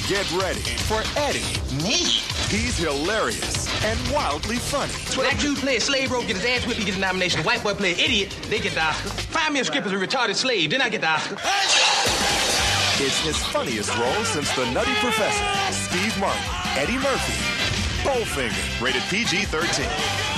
Get ready for Eddie. Me? He's hilarious and wildly funny. Black dude play a slave rope, get his ass whipped, he get a nomination. White boy play an idiot, they get the Oscar. Find me a script as a retarded slave, then I get the Oscar. It's his funniest role since The Nutty Professor. Steve Martin, Eddie Murphy, Bowfinger, rated PG-13.